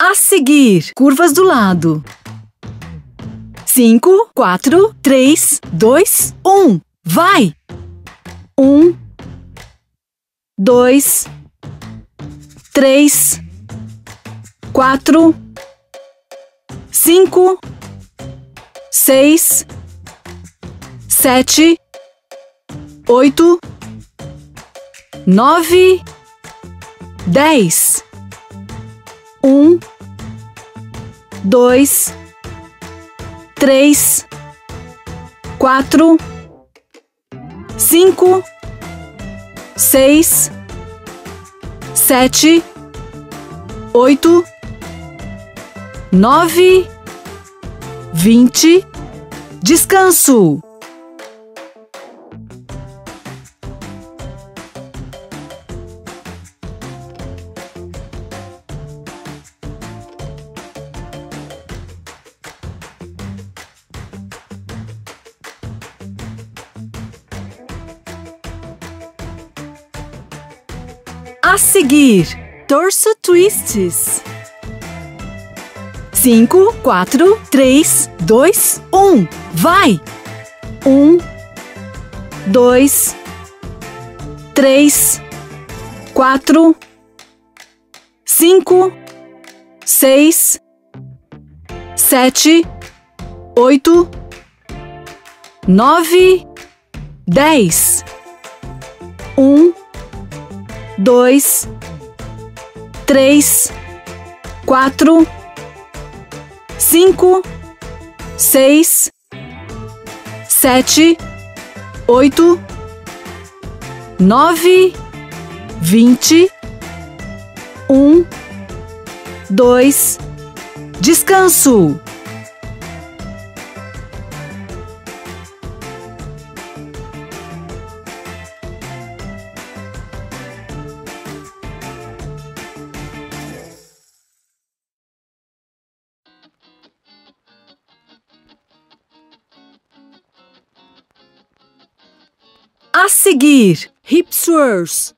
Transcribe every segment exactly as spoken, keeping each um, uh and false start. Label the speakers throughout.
Speaker 1: A seguir, curvas do lado. Cinco, quatro, três, dois, um. Vai! Um, dois, três, quatro, cinco, seis, sete, oito, nove, dez. Um, dois, três, quatro, cinco, seis, sete, oito, nove, vinte. Descanso. A seguir, torso twists. Cinco, quatro, três, dois, um. Vai! Um, dois, três, quatro, cinco, seis, sete, oito, nove, dez. Um, dois, três, quatro, cinco, seis, sete, oito, nove, vinte. Um, dois. Descanso. A seguir, hip swirls.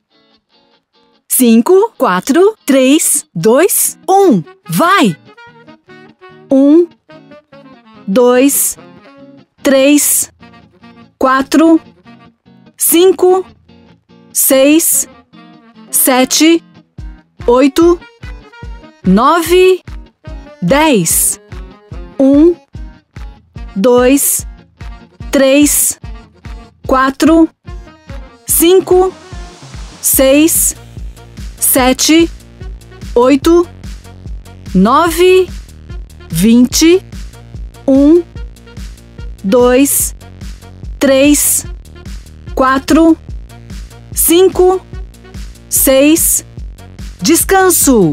Speaker 1: Cinco, quatro, três, dois, um. Vai! Um, dois, três, quatro, cinco, seis, sete, oito, nove, dez. Um, dois, três, quatro, cinco, seis, sete, oito, nove, vinte. Um, dois, três, quatro, cinco, seis. Descanso.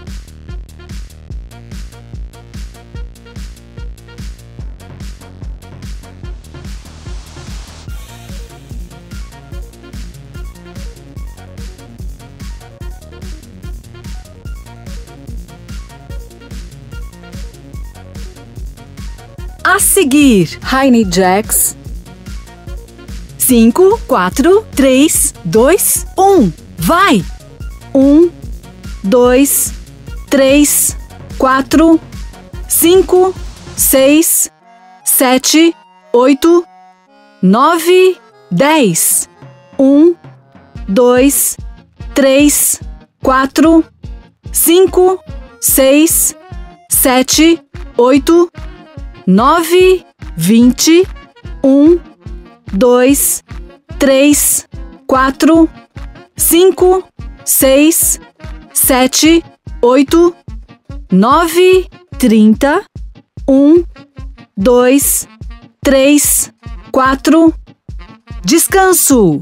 Speaker 1: A seguir, high knee jacks. Cinco, quatro, três, dois, um. Vai! Um, dois, três, quatro, cinco, seis, sete, oito, nove, dez. Um, dois, três, quatro, cinco, seis, sete, oito, nove, vinte. Um, dois, três, quatro, cinco, seis, sete, oito, nove, trinta. Um, dois, três, quatro. Descanso.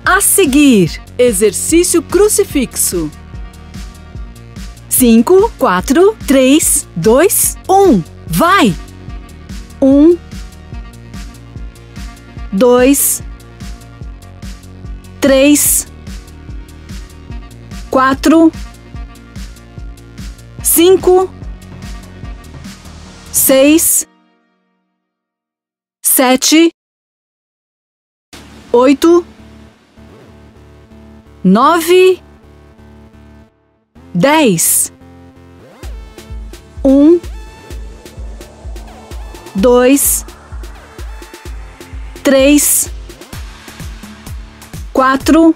Speaker 1: A seguir, exercício crucifixo. Cinco, quatro, três, dois, um. Vai! Um, dois, três, quatro, cinco, seis, sete, oito, nove, dez. Um, dois, três, quatro,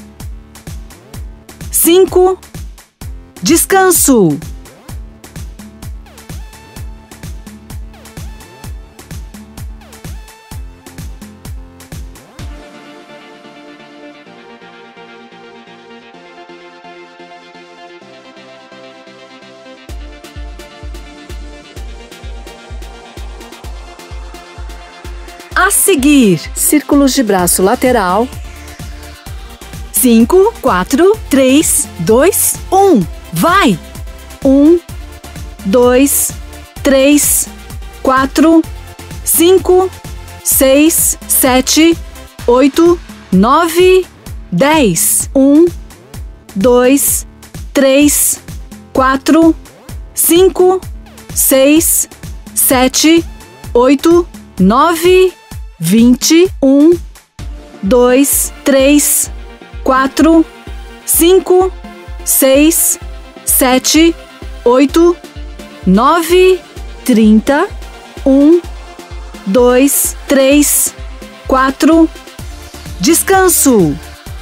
Speaker 1: cinco. Descanso. A seguir, círculos de braço lateral. Cinco, quatro, três, dois, um. Vai! Um, dois, três, quatro, cinco, seis, sete, oito, nove, dez. Um, dois, três, quatro, cinco, seis, sete, oito, nove, vinte. Um, dois, três, quatro, cinco, seis, sete, oito, nove, trinta. Um, dois, três, quatro. Descanso.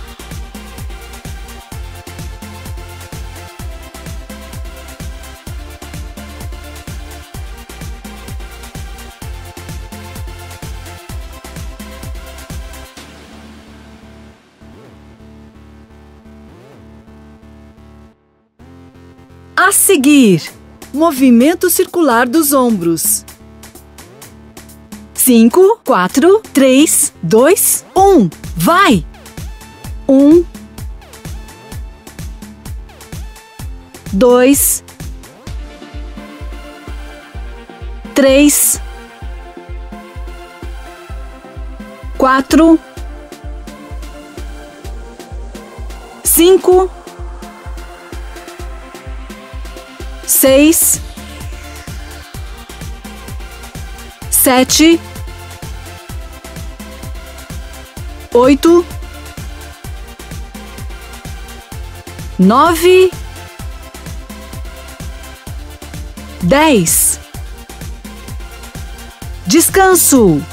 Speaker 1: A seguir, movimento circular dos ombros. Cinco, quatro, três, dois, um. Vai! Um, dois, três, quatro, cinco, seis, sete, oito, nove, dez. Descanso.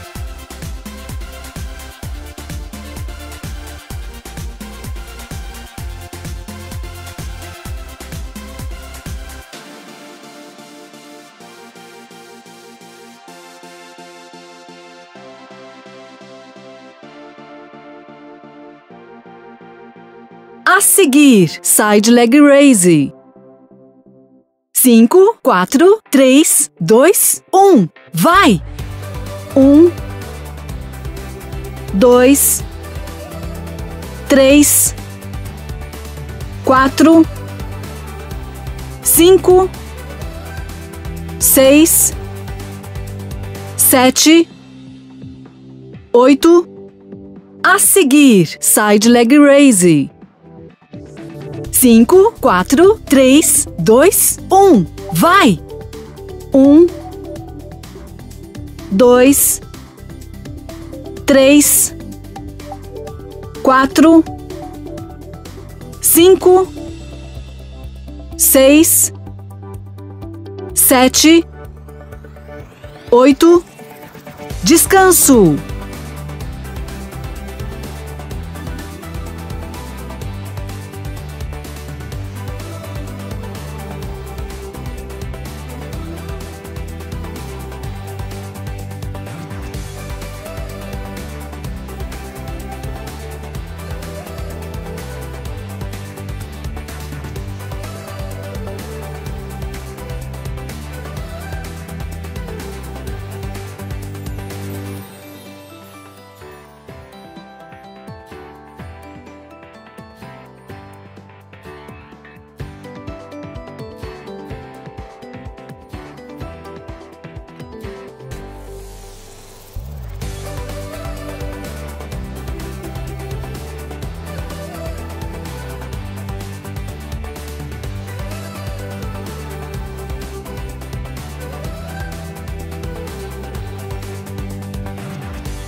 Speaker 1: A seguir, side leg raise. Cinco, quatro, três, dois, um. Vai! Um, dois, três, quatro, cinco, seis, sete, oito. A seguir, side leg raise. Cinco, quatro, três, dois, um. Vai! Um, dois, três, quatro, cinco, seis, sete, oito. Descanso.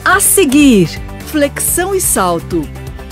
Speaker 1: A seguir, flexão e salto.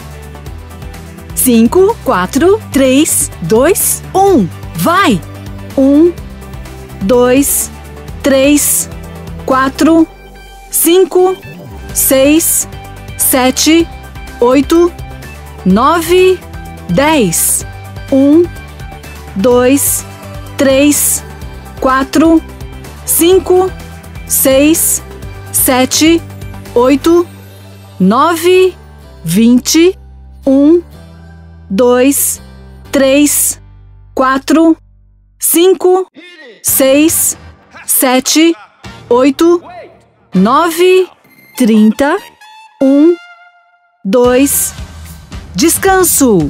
Speaker 1: Cinco, quatro, três, dois, um. Vai! Um, dois, três, quatro, cinco, seis, sete, oito, nove, dez. Um, dois, três, quatro, cinco, seis, sete, oito, nove, vinte. Um, dois, três, quatro, cinco, seis, sete, oito, nove, trinta. Um, dois, descanso.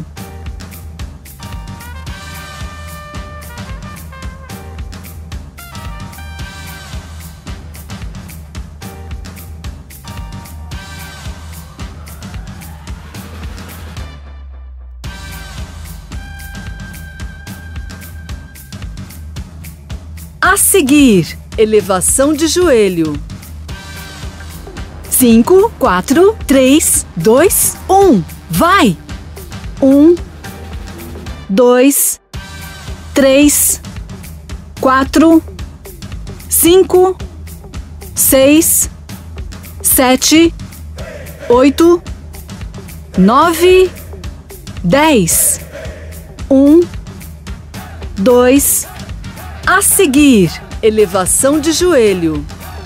Speaker 1: A seguir, elevação de joelho. Cinco, quatro, três, dois, um. Vai! Um, dois, três, quatro, cinco, seis, sete, oito, nove, dez. Um, dois. A seguir, elevação de joelho.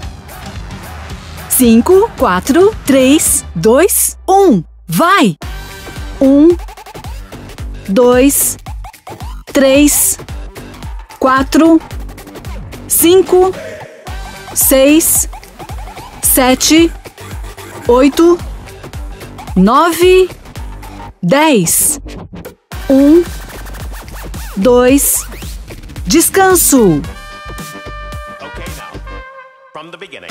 Speaker 1: Cinco, quatro, três, dois, um. Vai! Um, dois, três, quatro, cinco, seis, sete, oito, nove, dez. Um, dois, descanso.
Speaker 2: Okay, now, from the beginning.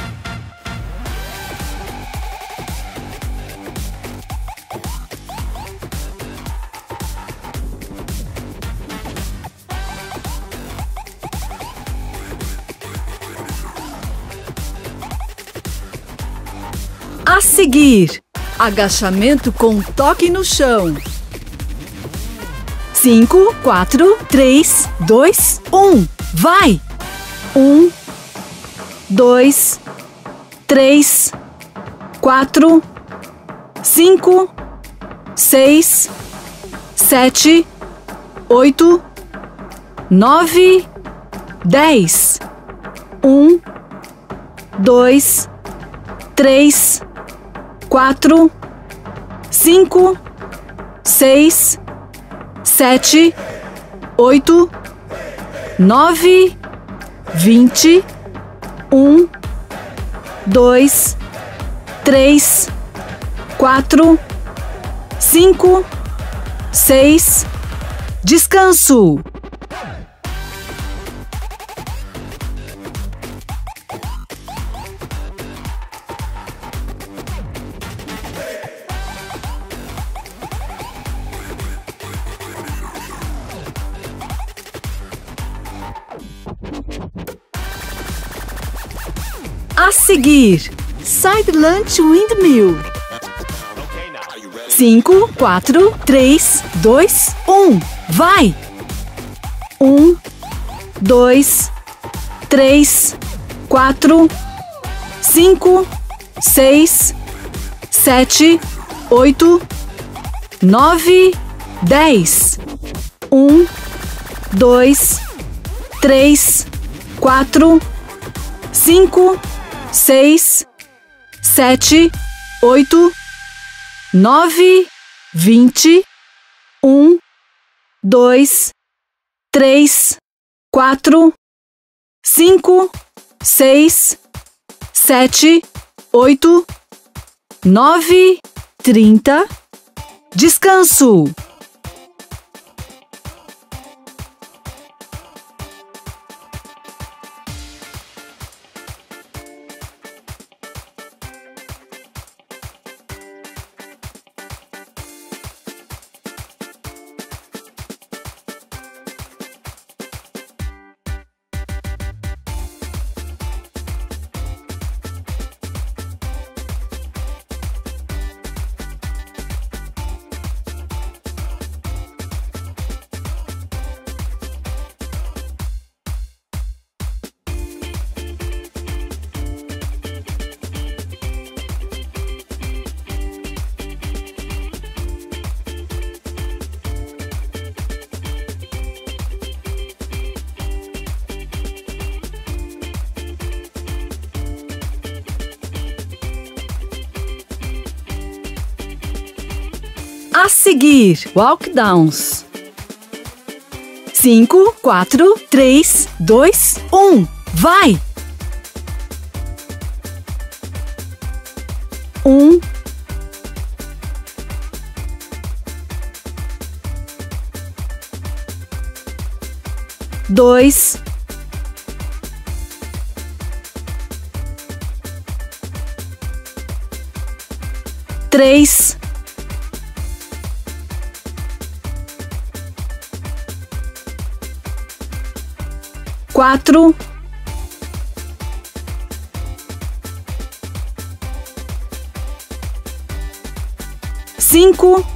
Speaker 1: A seguir, agachamento com toque no chão. Cinco, quatro, três, dois, um. Vai! Um, dois, três, quatro, cinco, seis, sete, oito, nove, dez. Um, dois, três, quatro, cinco, seis, sete, oito, nove, vinte. Um, dois, três, quatro, cinco, seis. Descanso. A seguir, side lunge windmill.
Speaker 2: Okay, now, are you ready?
Speaker 1: Cinco, quatro, três, dois, um. Vai! Um, dois, três, quatro, cinco, seis, sete, oito, nove, dez. Um, dois, três, quatro, cinco, seis, sete, oito, nove, vinte. Um, dois, três, quatro, cinco, seis, sete, oito, nove, trinta. Descanso. seguir, walk downs. Cinco, quatro, três, dois, um, vai! Um, dois, três, quatro, cinco,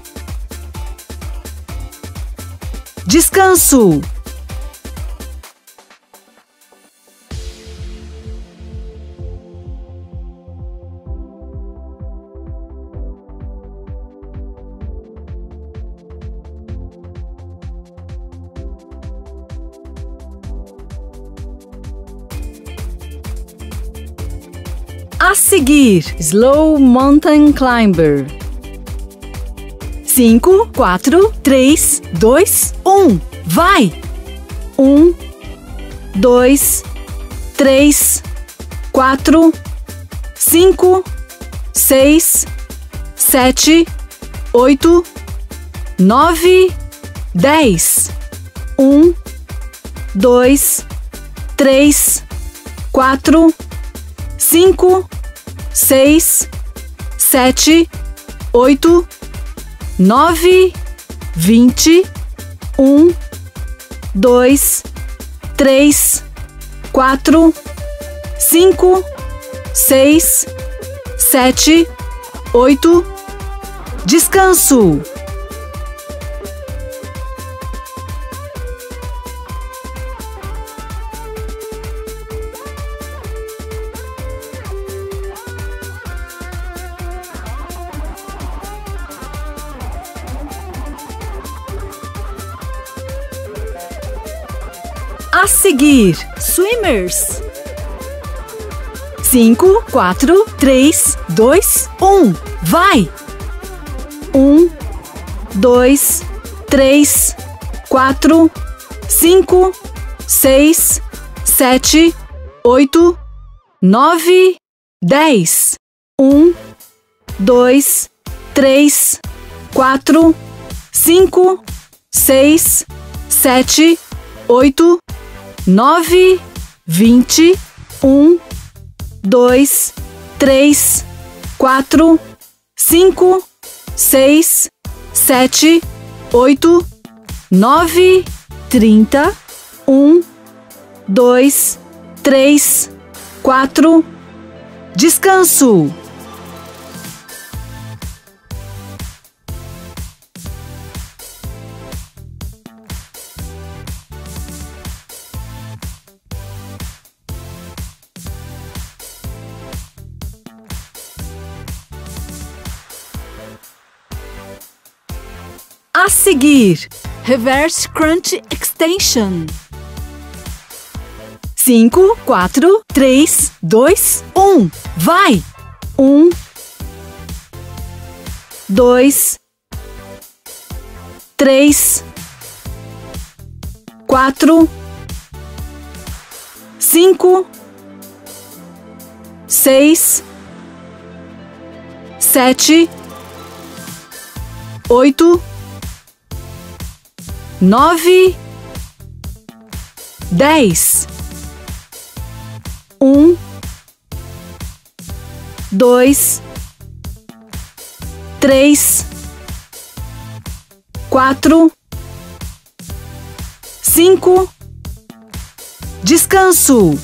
Speaker 1: descanso. A seguir, slow mountain climber. Cinco, quatro, três, dois, um, vai! Um, dois, três, quatro, cinco, seis, sete, oito, nove, dez. Um, dois, três, quatro, cinco, seis, sete, oito, nove, vinte, um, dois, três, quatro, cinco, seis, sete, oito, descanso. A seguir, swimmers. Cinco, quatro, três, dois, um, vai! Um, dois, três, quatro, cinco, seis, sete, oito, nove, dez. Um, dois, três, quatro, cinco, seis, sete, oito, nove, vinte, um, dois, três, quatro, cinco, seis, sete, oito, nove, trinta, um, dois, três, quatro, descanso. A seguir, reverse crunch extension. Cinco, quatro, três, dois, um, vai! Um, dois, três, quatro, cinco, seis, sete, oito, nove, dez. Um, dois, três, quatro, cinco, descanso.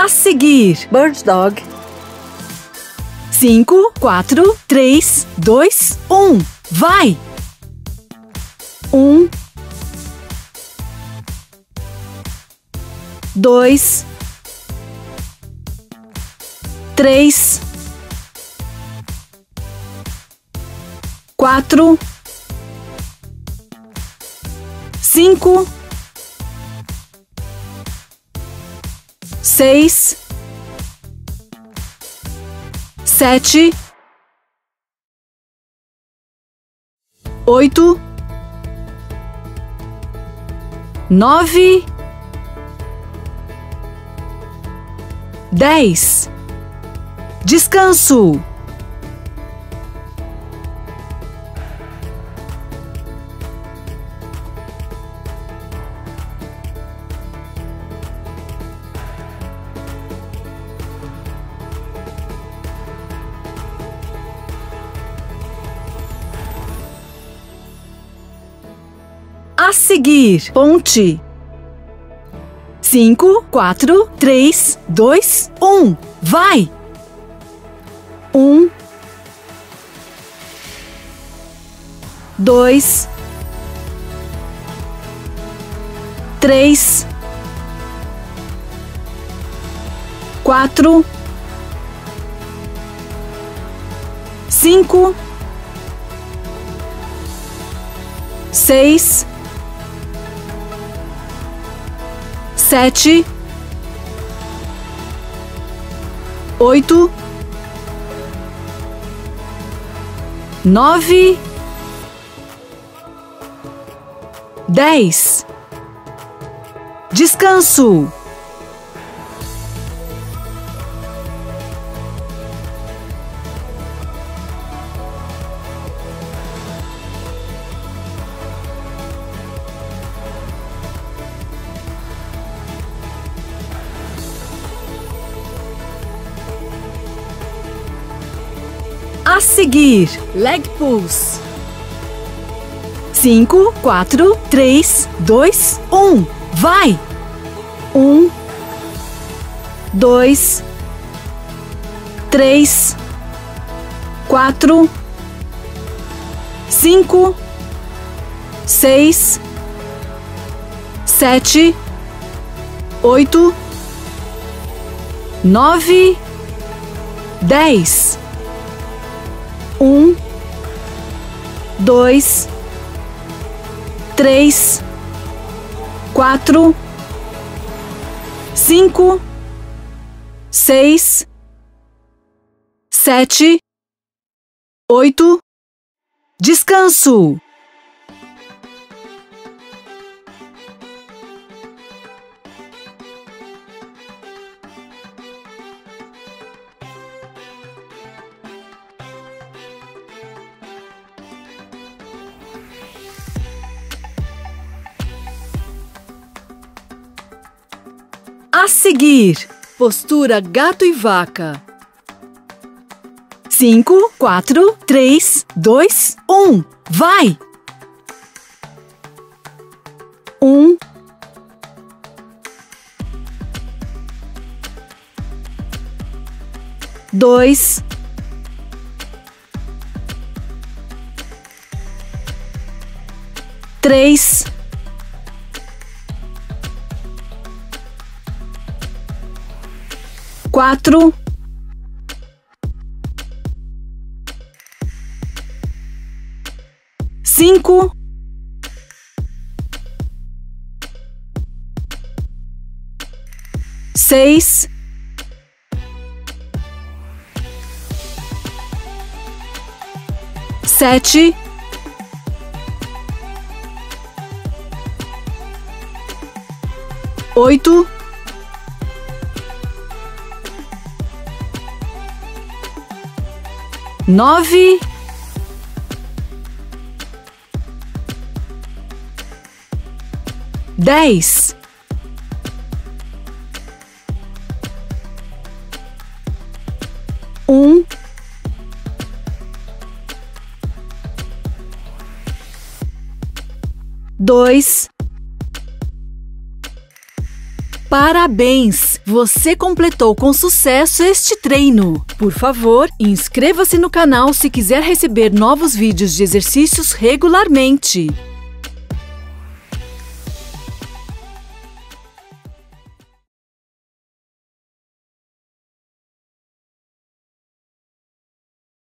Speaker 1: A seguir, Bird Dog. Cinco, quatro, três, dois, um. Vai! Um, dois, três, quatro, cinco, seis, sete, oito, nove, dez. Descanso. A seguir, ponte. Cinco, quatro, três, dois, um. Vai! Um, dois, três, quatro, cinco, seis, sete, oito, nove, dez. Descanso. A seguir, leg pulls. Cinco, quatro, três, dois, um. Vai! Um, dois, três, quatro, cinco, seis, sete, oito, nove, dez. Um, dois, três, quatro, cinco, seis, sete, oito. Descanso. A seguir, postura gato e vaca. Cinco, quatro, três, dois, um. Vai! Um, dois, três, quatro, cinco, seis, sete, oito, nove, dez. Um, dois, Parabéns! Você completou com sucesso este treino. Por favor, inscreva-se no canal se quiser receber novos vídeos de exercícios regularmente.